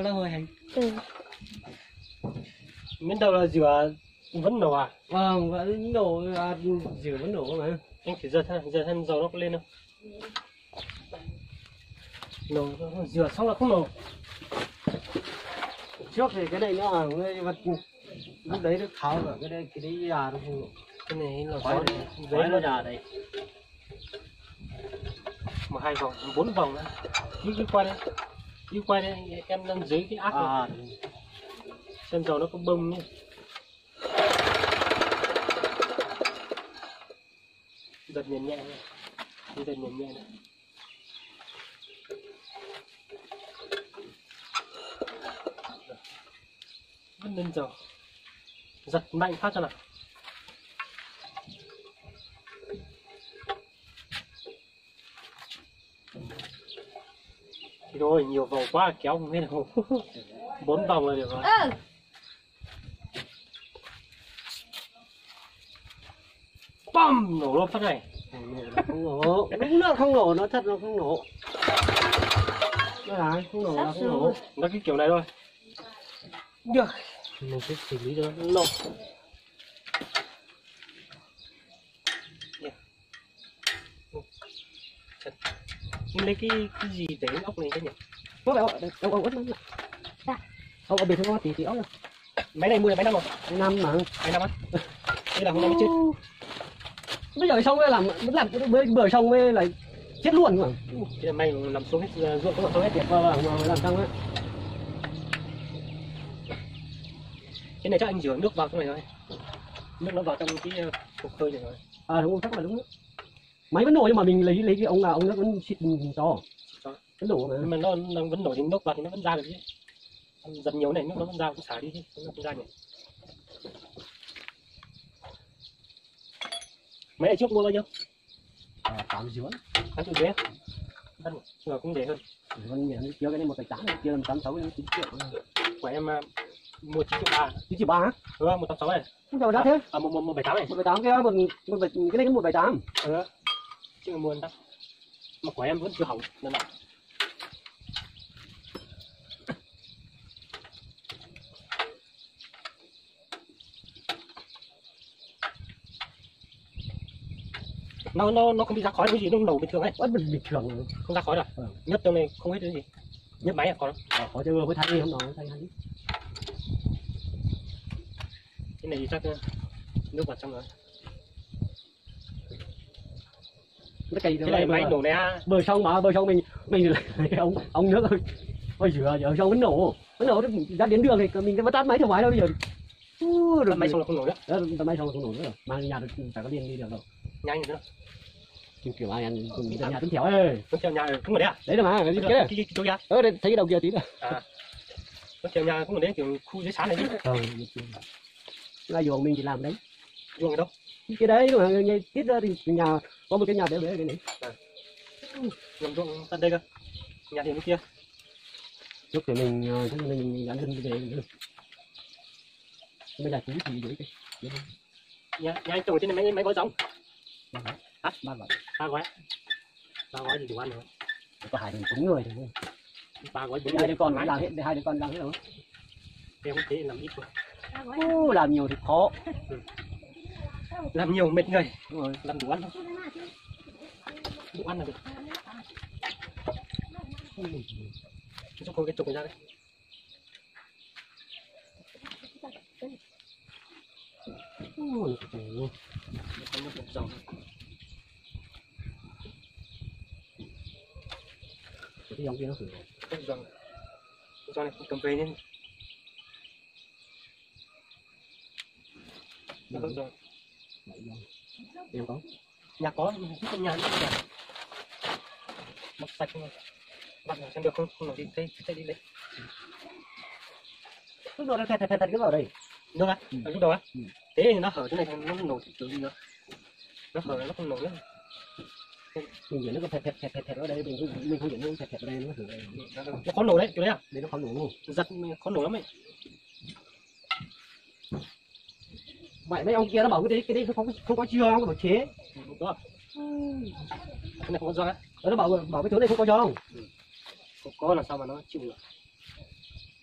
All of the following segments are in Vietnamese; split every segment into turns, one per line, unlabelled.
là hơi hành.
Ừ.
Miễn đầu là rửa vẫn nổ à?
Vâng, vẫn nổ, rửa vẫn nổ mà.
Anh phải giật thân dầu nó có lên không? Nổ, rửa xong là không nổ.
Trước thì cái này nó ở cái vật lúc đấy nó tháo cả cái đấy già nó không nổ.
Cái này là
Khói nó già đấy.
Mà 2 vòng, 4 vòng nữa. Đi qua đây, em đang dưới cái ác này. Xem dầu nó có bông nhé. Giật nhẹ nhẹ này. Giật nhẹ nhẹ này. Vẫn lên dầu. Giật mạnh phát cho nào. Rồi nhiều vòng quá kéo không hết đâu. 4 vòng là được rồi. Băm nổ luôn phát này.
Không nổ, đúng là không nổ, nó thật nó không nổ. Nó là không nổ là không nổ.
Nó cái kiểu này thôi. Được. Mình sẽ xử lý cho nó nổ. Lấy cái gì để ốc này thế nhỉ?
Có phải ông ớt lắm. Ông bị thương thì ốc đâu.
Máy này mua là mấy năm rồi?
2 năm mà.
2 năm á? Đây là hôm nay mới chết.
Bây giờ xong mới làm bữa xong mới lại chết luôn mà.
Thế là may nằm xuống hết ruộng có
Xong hết tiệt vào mà làm xong á.
Cái này chắc anh rửa nước vào trong này thôi. Nước nó vào trong cái cục hơi này rồi.
À đúng, chắc là đúng. Máy vẫn nổ nhưng mà mình lấy cái ông nước vẫn xịt to. Vẫn nổ mà.
Nhưng mà nó vẫn nổ thì nước vào thì nó vẫn ra được chứ. Giật nhiều này nước nó vẫn ra cũng xả đi chứ, nó không ra nhỉ. Mấy ngày trước mua bao nhiêu?
8,5.
8,5 á? Đắt rồi cũng rẻ hơn.
Còn miễn kia cái này 1,8, kia 1,6 đến 9 triệu.
Của em mua 9,3.
9,3 á?
Ừ, 1,86 này.
Không sao đắt thế.
À 1,78 này.
1,8 kia cái này cái 1,8.
Ừ. Chứ mua đắt. Mà của em vẫn chưa hỏng nên là. Nó không bị ra khói cái gì, nó nổ bình thường ấy.
Vẫn bình thường.
Không ra khói rồi. Nhất trong này không hết cái gì. Nhất máy à có đâu.
Có chưa với thay đi không nói thay hay.
Cái này thì chắc nước vào trong rồi.
Cái
này máy nổ này à.
Bờ sông mình ông nước ôi rửa ở sông vẫn nổ ra đến đường thì mình vẫn tắt máy thoải mái đâu bây giờ.
Tắt máy xong là không nổ nữa.
Tắt máy xong là không nổ nữa rồi. Mà nhà phải có điện đi được đâu.
Nhanh nữa.
Kiểu ai ăn nhà tính theo ơi.
Tính theo nhà cũng ở đây à?
Đấy là mà
cái chỗ kia.
Đây thấy cái đầu kia tí rồi.
À. Tính theo nhà cũng ở đấy kiểu khu dưới sáng này chứ.
Là dùng mình chỉ làm đấy.
Dùng ở đâu?
Cái đấy mà tiết ra thì nhà có một cái nhà bé bé cái này.
Làm ruộng tận đây cơ. Nhà thì bên kia.
Lúc thì mình ăn hơn cái này. Bây giờ chú thì dưới cái.
Nhà anh trồng trên này mấy gói giống?
Hả? 3 gói.
3 gói. 3 gói thì đủ ăn rồi.
Có 2 đúng người thôi.
3 gói 4
2 đứa con làm hết, 2 đứa con làm hết rồi.
Em cũng thế làm ít thôi.
Làm nhiều thì khó.
Làm nhiều mệt người.
Đúng rồi.
Làm đủ ăn thôi. Đủ ăn là được. Cho cô cái trục này ra đây.
Ôi
Không có dầu.
cái dòng kia nó sửa.
Không dầu. Dầu này cầm về nên. Nó không dầu.
Em có.
Nhà có, trong nhà cũng đẹp. Mặc sạch không? Bạn xem được không? Không nổi đi, thấy đi lấy.
Lúc đó nó thẹt cái vào đây.
Nước á? Lúc đầu á? Thế thì nó hở chỗ này thì nó nổ kiểu gì nữa? Nó hở nó không nổ nữa.
Mình diễn nó có thẹt ở đây, mình không diễn nó thẹt ở đây nó hở đây.
Nó khó nổ đấy, kiểu đấy à?
Đây nó khó nổ luôn.
Giật khó nổ lắm ấy.
Vậy mấy ông kia nó bảo cái đấy không có giòn, không có chế.
Không có. Cái này không có giòn á?
Nó bảo cái chỗ này không có giòn.
Không có làm sao mà nó chịu được.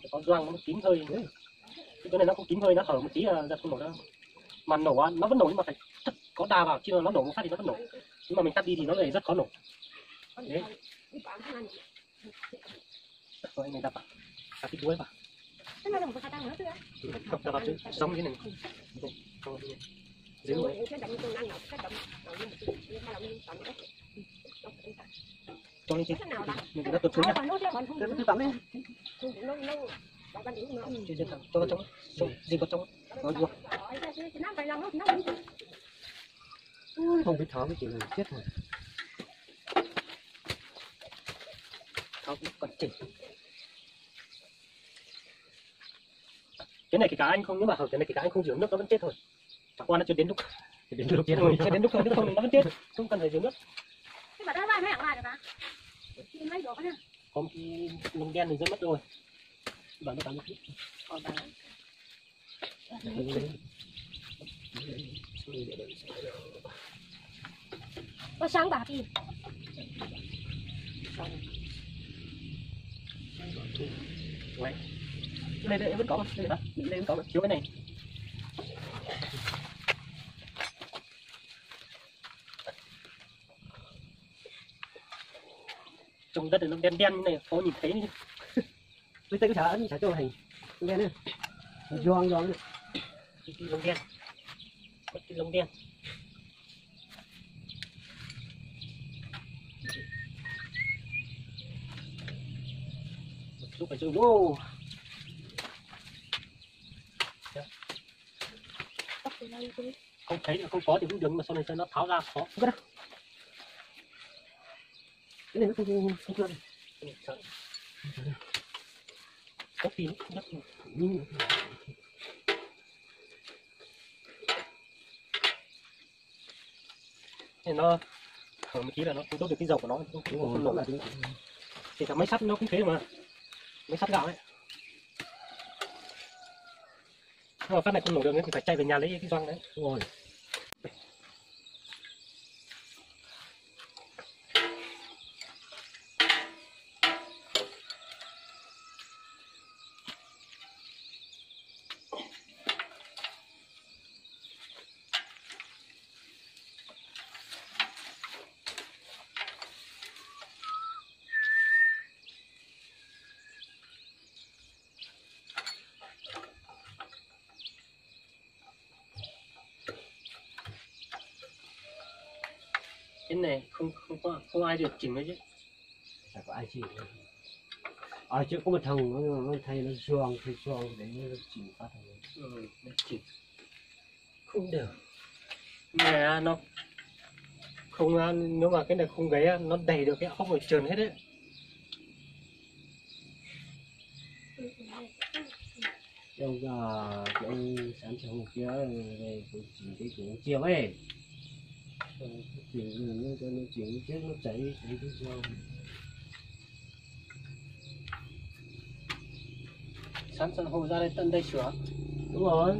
có gioăng nó kín hơi nữa. Cái này nó không kín hơi, nó hở một tí là ra không nổ đâu. Mà nổ á, nó vẫn nổ nhưng mà phải có đà vào, chứ nó nổ một phát thì nó vẫn nổ. Nhưng mà mình tắt đi thì nó lại rất khó nổ. Đấy. Rồi anh này đập vào, đập cái chuối vào. Đập vào chứ, giống như này. Dưới rồi. Cho lên trên, mình nó tuột xuống nhá.
Tôi tắm đi.
Trên cho trong, gì có trong, nó vừa.
Không biết tháo cái chuyện này chết rồi.
Tháo cũng còn chỉnh. Cái này kể cả anh không, nếu mà hở cái này kể cả anh không rửa nước nó vẫn chết thôi. Chẳng qua nó chưa đến lúc.
Đến lúc chết
Rồi,
rồi.
chưa đến lúc thôi, nếu không nó vẫn chết, không cần phải rửa nước.
Cái bà đó ba mấy lại được hả? Mấy độ nữa.
Có cái lông đen thì rất mất rồi. Bạn nó tắm một chút.
Có sáng bà thì
Đấy. Đây vẫn có, đây vẫn có, chiếu cái này. Trong đất này nó đen đen như này, có nhìn thấy.
Bây giờ cái chả cho hành nghe nè, giòn này.
Cái lông đen, mất cái lông đen. Lúc phải chơi wow. Không thấy là không có thì cũng đừng, mà sau này cho nó tháo ra khó.
Cái này nó không chưa này.
Có pin rất thì nó hở một tí là nó không tốt được cái dầu của nó, không nổ lại. Thì cả máy sắt nó cũng thế mà, máy sắt gạo ấy. Nhưng mà phát này không nổ được thì phải chạy về nhà lấy cái gioăng đấy.
Đúng rồi.
Cái này không ai được chỉnh đấy chứ.
Chả có ai chịu. Chứ có một thằng nó thay nó xoang để nó chỉnh phát thằng.
Nó chỉnh không được. Mà nó không, nếu mà cái này không gáy nó đầy được cái ốc rồi trơn hết đấy.
Cái ông sản xuất một kia về chỉnh cái của chiều ấy. Chỉnh nó cho nó chỉnh chết nó chảy cái sao.
Sáng sớm hôm ra đây tận đây sửa.
Đúng rồi.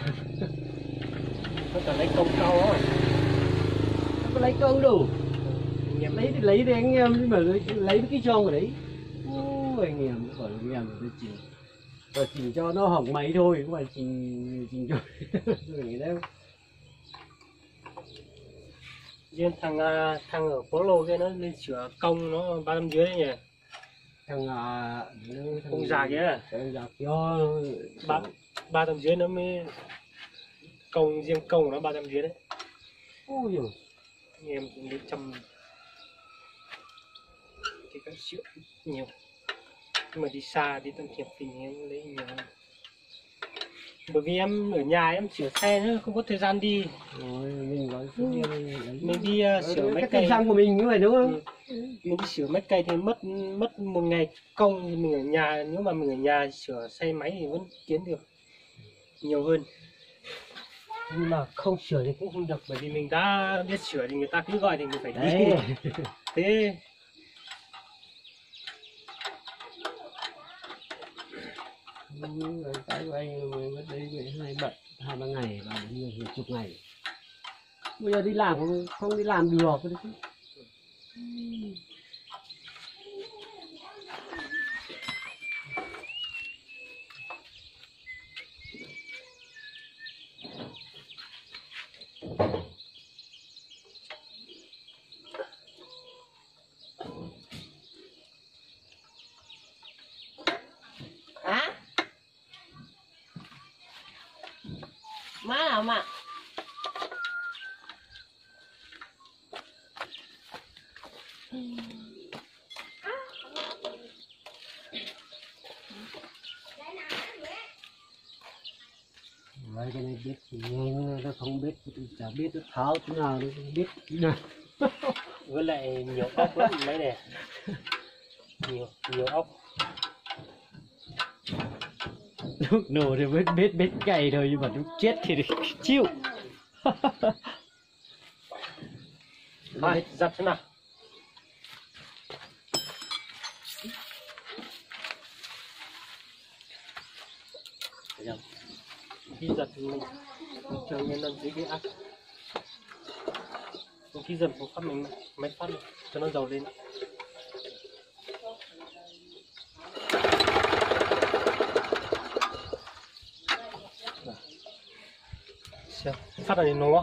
Nó cần lấy công cao thôi.
Không có lấy công đâu. Lấy thì anh em, nhưng mà lấy cái giòn ở đấy. Ôi anh em, nó bảo anh em tôi chỉnh. Và chỉnh cho nó hỏng máy thôi, không phải chỉnh cho. Tôi nghĩ đâu.
Riêng thằng ở phố lô kia nó lên sửa công nó 300 dưới đấy nhỉ.
Thằng
Ông già kia.
Thằng già kia.
300 dưới nó mới công, riêng công của nó 300 dưới đấy.
Ôi giời.
Anh em cũng lấy trăm cái các triệu nhiều. Nhưng mà đi xa, đi tận Hiệp Phình em lấy nhiều. Bởi vì em ở nhà em sửa xe nữa, không có thời gian đi.
Rồi mình nói
Mình đi sửa mấy
cái
cây
xăng của mình như vậy đúng không?
Mình đi sửa mấy cây thì mất một ngày công, thì mình ở nhà, nếu mà mình ở nhà sửa xe máy thì vẫn kiếm được nhiều hơn. Nhưng mà không sửa thì cũng không được, bởi vì mình đã biết sửa thì người ta cứ gọi thì mình phải đi.
Đấy.
Thế
Cái của anh mới đây vậy 2-3 ngày và nhiều chục ngày. Bây giờ đi làm không đi làm được cái đấy.
nào mà.
Mấy cái này biết thì nghe nó không biết thì chả biết nó tháo thế nào nó không biết thế nào.
Với lại nhiều ốc lắm mấy này, nhiều ốc.
Lúc nổ thì mới biết cày thôi nhưng mà lúc chết thì chịu.
Thôi dập thế nào. Khi giật mình chờ nhân lên dưới cái áp, khi giật một phát mình máy phát lên, cho nó dầu lên. Phát này nó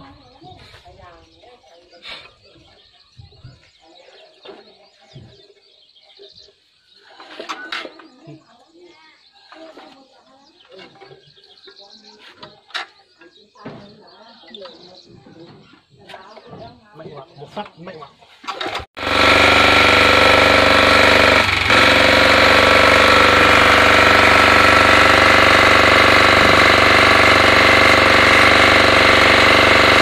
mạnh quá, một phát mạnh quá.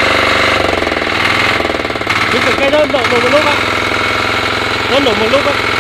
Cái đó nổ một lúc á, nó nổ một lúc á.